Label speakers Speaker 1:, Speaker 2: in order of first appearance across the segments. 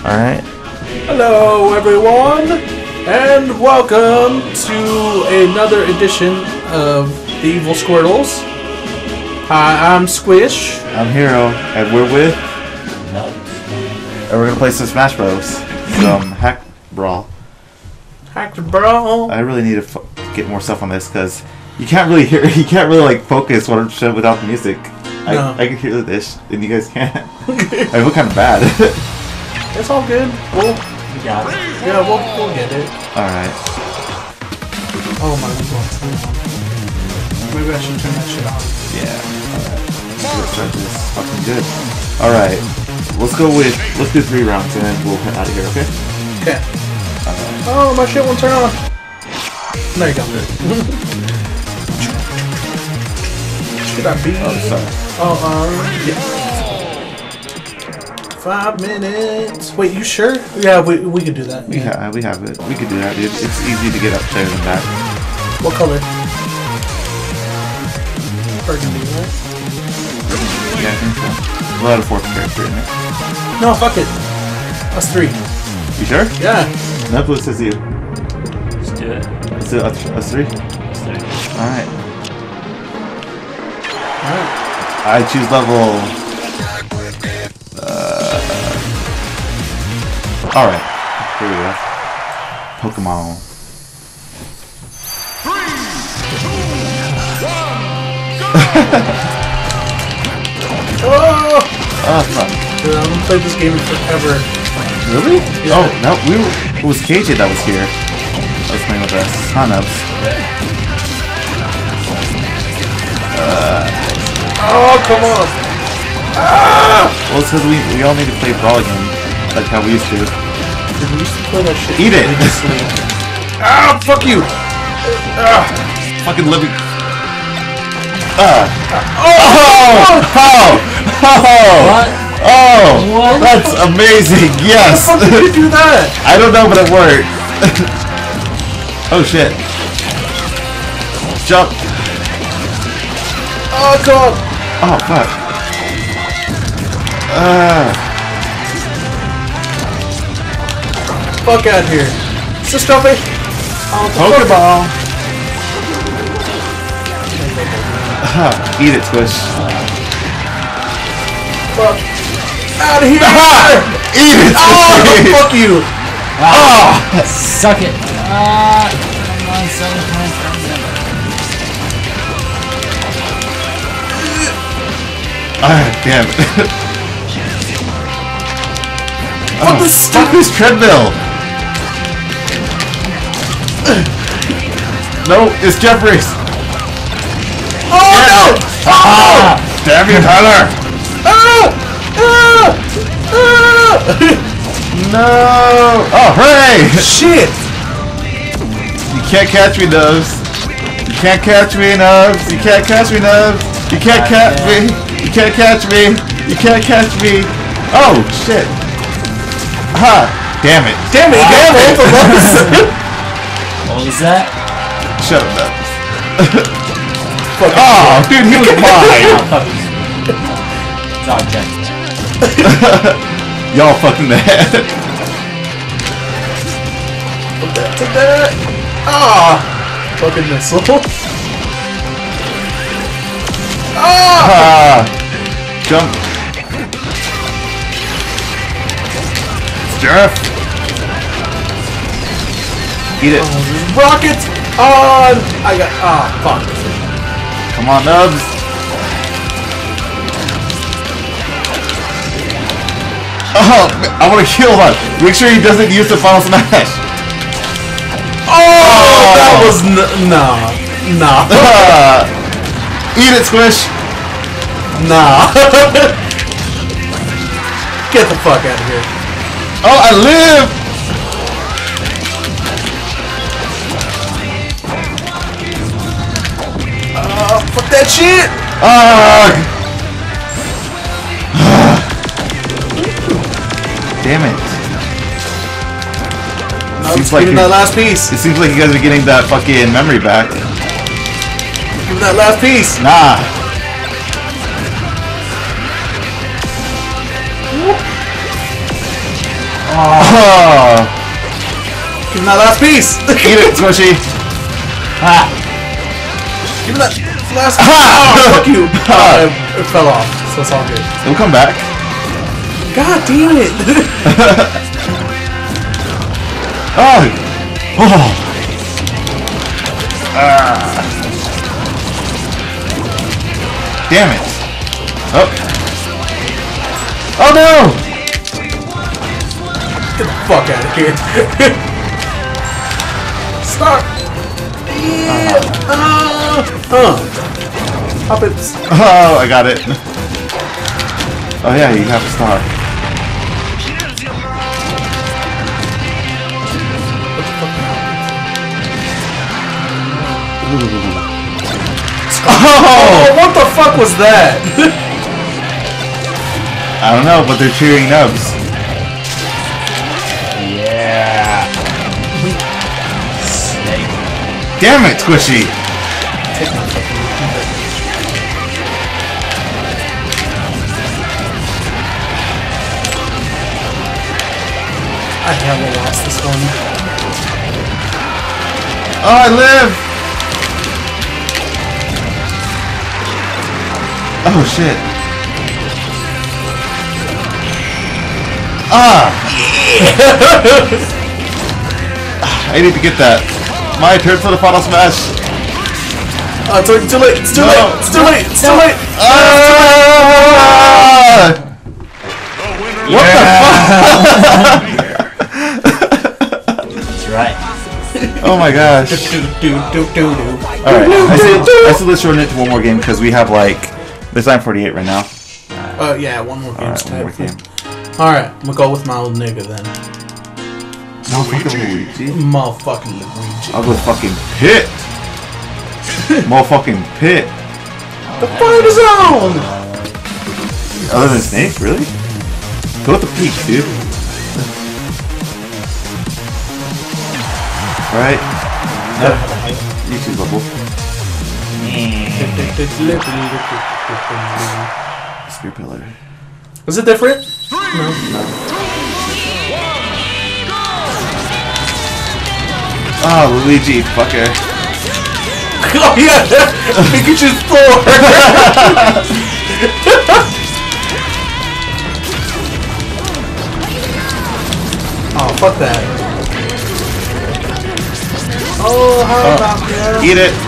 Speaker 1: Alright.
Speaker 2: Hello everyone, and welcome to another edition of the Evil Squirtles. Hi, I'm Squish.
Speaker 1: I'm Hero, and we're with... And we're gonna play some Smash Bros. Some Hack Brawl.
Speaker 2: Hack Brawl.
Speaker 1: I really need to get more stuff on this, because you can't really hear... You can't really, like, focus 100% without the music.
Speaker 2: No.
Speaker 1: I can hear this, and you guys can't. I look kind of bad.
Speaker 2: It's all good. We got it. Yeah, we'll get it.
Speaker 1: Alright.
Speaker 2: Oh my god. Maybe I should turn that shit off.
Speaker 1: Yeah. Alright. Let's start this fucking good. Alright. Let's do 3 rounds and then we'll head out of here, okay?
Speaker 2: Okay. Oh, my shit won't turn on. There you go. Should I be?
Speaker 1: Oh, sorry.
Speaker 2: Yeah. 5 minutes. Wait, you sure? Yeah, we could do that.
Speaker 1: Yeah, we have it. We could do that, dude. It's easy to get upstairs and back.
Speaker 2: What color? Burgundy, right?
Speaker 1: Yeah, I think so. We'll add a 4th character in there.
Speaker 2: No, fuck it. Us 3.
Speaker 1: You sure?
Speaker 2: Yeah.
Speaker 1: No, it says you.
Speaker 3: Let's do it.
Speaker 1: Let's do us 3?
Speaker 3: Let's do it.
Speaker 1: Alright.
Speaker 2: Alright.
Speaker 1: I choose level... Alright. Here we go. Pokemon.
Speaker 4: 3, 2, 1, go!
Speaker 2: Oh!
Speaker 1: Oh, fuck.
Speaker 2: Dude, I'm gonna play this game forever.
Speaker 1: Really?
Speaker 2: Yeah.
Speaker 1: Oh, no, it was KJ that was here. That was playing with us. Huh, Nubs?
Speaker 2: Oh, come on!
Speaker 1: Well, it's because we all need to play Brawl again. Like how we used to.
Speaker 2: Dude, we used to play that shit.
Speaker 1: Eat it!
Speaker 2: Ah, fuck you!
Speaker 1: Fucking living. Oh!
Speaker 3: What?
Speaker 1: That's amazing! Yes!
Speaker 2: How the fuck did you do that?
Speaker 1: I don't know, but it worked. Oh shit. Jump.
Speaker 2: Oh, God!
Speaker 1: Oh, fuck.
Speaker 2: Fuck out here. Is this trophy? Oh,
Speaker 1: Pokeball. Eat it, Squish.
Speaker 2: Fuck. Out of here!
Speaker 1: Eat it,
Speaker 2: Oh,
Speaker 1: Squish!
Speaker 2: fuck you!
Speaker 1: Oh!
Speaker 3: Suck it. Come on, son.
Speaker 1: Damn it.
Speaker 2: Fuck this
Speaker 1: Fuck this treadmill! No, it's Jeffries!
Speaker 2: Oh, no!
Speaker 1: Ah! Damn you, Tyler! No! Oh, hooray!
Speaker 2: Shit!
Speaker 1: You can't catch me, Nubs. You can't catch me, Nubs. You can't catch me, Nubs. You can't catch me. You can't catch me. You can't catch me. Oh, shit. Ha! Damn it.
Speaker 2: Damn it,
Speaker 1: Damn it!
Speaker 3: What was that?
Speaker 1: Shut up, Nubs. Oh, dude, he was mine.
Speaker 3: It's object.
Speaker 1: Y'all fucking mad.
Speaker 2: Take that! Ah! Fucking missile. Ah!
Speaker 1: Jump. Jeff. Eat it.
Speaker 2: Rockets on! I got. Ah, fuck.
Speaker 1: Come on, Nubs. Oh, I want to kill him. Make sure he doesn't use the final smash.
Speaker 2: Oh! That was. Nah.
Speaker 1: Eat it, Squish.
Speaker 2: Nah. Get the fuck out of here.
Speaker 1: Oh, I live.
Speaker 2: Fuck that shit!
Speaker 1: Damn it.
Speaker 2: Seems like that last piece.
Speaker 1: It seems like you guys are getting that fucking memory back.
Speaker 2: Give me that last piece.
Speaker 1: Nah. Oh.
Speaker 2: Give me that last piece!
Speaker 1: Eat it, Squishy.
Speaker 3: Ah!
Speaker 2: Give me that last piece! Oh, fuck you! It fell off, so it's all good.
Speaker 1: It'll come back.
Speaker 2: God damn it!
Speaker 1: Oh. Oh. Damn it. Oh. Oh no!
Speaker 2: Get the fuck out of here. Stop! Yeah! Pop it.
Speaker 1: Oh, I got it. Oh yeah, you have a star. Oh!
Speaker 2: What the fuck was that?
Speaker 1: I don't know, but they're cheering Nubs.
Speaker 3: Yeah. Snake.
Speaker 1: Damn it, Squishy!
Speaker 2: I haven't lost this one.
Speaker 1: Oh, I live! Oh shit. Ah! I need to get that. My turn for the final smash.
Speaker 2: It's too late! It's too late! It's too late! It's too late!
Speaker 1: Ah! What
Speaker 3: That's right.
Speaker 1: the fuck? Oh my gosh. Alright, I still let's shorten it to one more game because we have like there's 9:48 right now.
Speaker 2: Yeah, one more game.
Speaker 1: Alright, one more game.
Speaker 2: Alright, I'm gonna go with my old nigga then.
Speaker 1: Motherfucking Luigi.
Speaker 2: Motherfucking Luigi.
Speaker 1: I'll go with fucking Pit. Motherfucking Pit.
Speaker 2: The fight is on!
Speaker 1: Other than Snake, really? Go with the peak, dude. Alright. Yep. YouTube bubble. Spear pillar.
Speaker 2: Was it different?
Speaker 1: Oh, Luigi, fucker.
Speaker 2: Oh yeah! Pikachu's 4! Oh, fuck that. Oh, how about that?
Speaker 1: Eat it.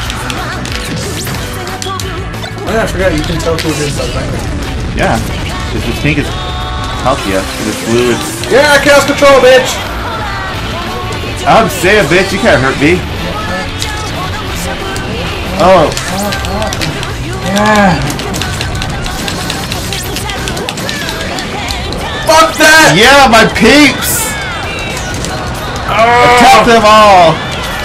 Speaker 2: Oh yeah, I forgot you can tell who it is by the background.
Speaker 1: Yeah. This pink is Palkia. This blue is...
Speaker 2: Yeah, chaos control, bitch!
Speaker 1: I'm saying, bitch, you can't hurt me. Oh.
Speaker 3: Yeah.
Speaker 2: Fuck that!
Speaker 1: Yeah, my peeps! Attack them all!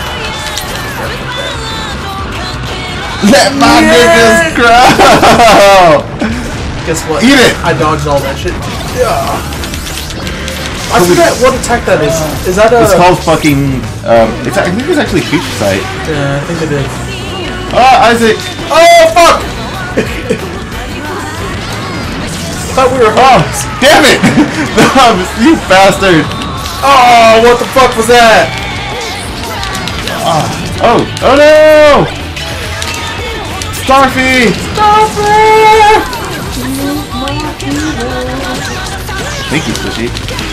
Speaker 1: Let my niggas grow!
Speaker 2: Guess what?
Speaker 1: Eat it!
Speaker 2: I dodged all that shit. Yeah. I forget what attack that is. Is that a...
Speaker 1: It's called fucking, I think it's actually Future Sight.
Speaker 2: Yeah, I think it is.
Speaker 1: Oh, Isaac!
Speaker 2: Oh, fuck! I thought we were
Speaker 1: Oh,
Speaker 2: homies.
Speaker 1: damn it! Nubs, you bastard!
Speaker 2: Oh, what the fuck was that?
Speaker 1: Oh, oh no! Starfy!
Speaker 2: Starfy!
Speaker 1: Thank you, Squishy.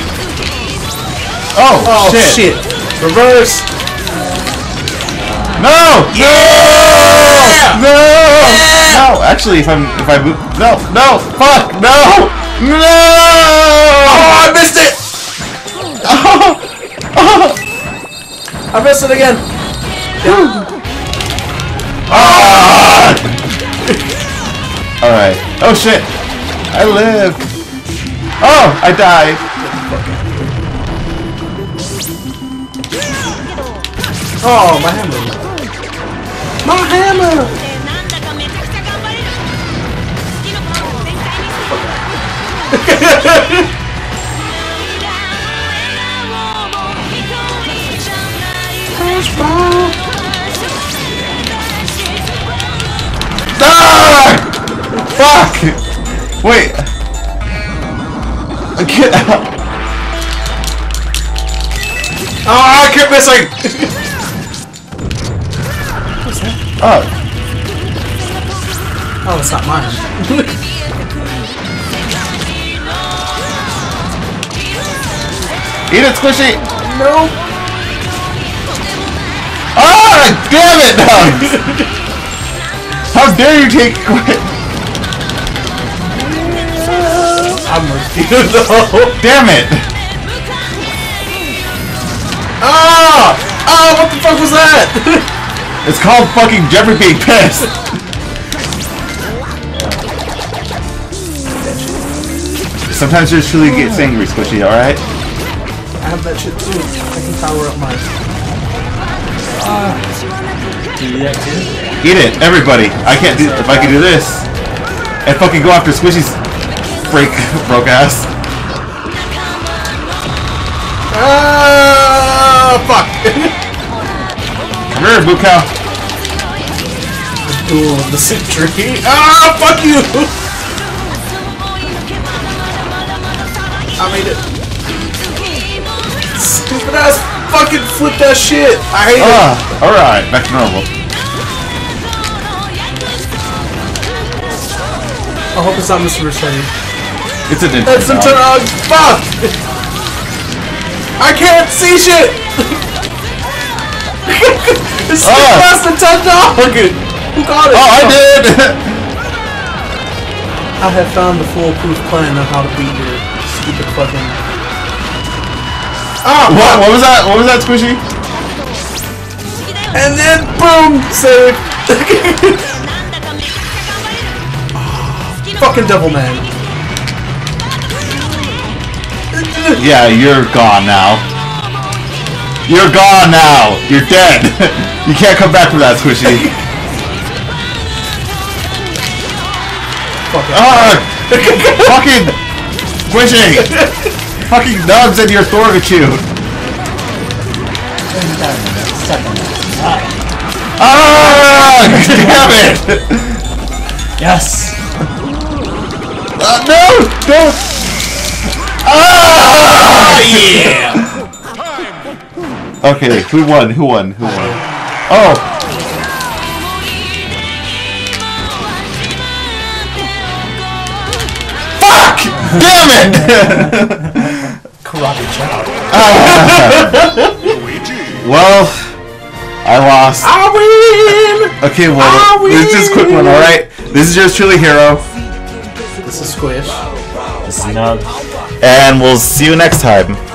Speaker 1: Oh,
Speaker 2: Oh, shit. Reverse.
Speaker 1: No!
Speaker 2: Yeah!
Speaker 1: No! No! Actually, if I move, no! Fuck! No!
Speaker 2: Oh, I missed it! I missed it again.
Speaker 1: Alright. Oh shit! I live! Oh! I died!
Speaker 2: Oh, my hammer. My hammer!
Speaker 1: Ah! Fuck! Wait! Get out!
Speaker 2: I keep missing!
Speaker 1: Oh,
Speaker 2: Oh, it's not mine.
Speaker 1: eat it, Squishy!
Speaker 2: No!
Speaker 1: Ah, damn it, Nugs! How dare you take quit?
Speaker 2: I'm with you though.
Speaker 1: Damn it!
Speaker 2: Ah! Ah! What the fuck was that?
Speaker 1: It's called fucking Jeffrey being pissed. Sometimes your truly gets angry, Squishy. All right?
Speaker 2: I have that shit too. I can power up mine.
Speaker 3: Do that too?
Speaker 1: Eat it, everybody. I can't do. If I can do this, and fucking go after Squishy's broke ass.
Speaker 2: Ah! Fuck!
Speaker 1: Come here, Boo Cow.
Speaker 2: Duel of the century. Ah! Fuck you! I made it. Stupid ass fucking flip that shit. I hate it.
Speaker 1: All right, back to normal.
Speaker 2: I hope it's not Mr. Rossetti.
Speaker 1: It's a Nintendo.
Speaker 2: That's some fuck! I can't see shit! It's past the Nintendo! Who got it?
Speaker 1: Oh, I did!
Speaker 2: I have found the foolproof plan on how to beat your stupid fucking... Ah!
Speaker 1: What was that? What was that, Squishy?
Speaker 2: And then boom! Save! Fucking Devil Man.
Speaker 1: Yeah, you're gone now. You're gone now. You're dead. You can't come back from that, Squishy. Fucking Squishy. Fucking Nugs and your Thorgachu. Damn it!
Speaker 3: Yes!
Speaker 1: No! Don't!
Speaker 3: Yeah!
Speaker 1: Okay, who won? Who won? Who won? Oh! Fuck! Damn it!
Speaker 3: Karate chop.
Speaker 1: Well, I lost.
Speaker 2: I win!
Speaker 1: Okay, well, this is a quick one, alright? This is yours truly, Hero.
Speaker 2: This is Squish.
Speaker 3: This is Nug.
Speaker 1: And we'll see you next time.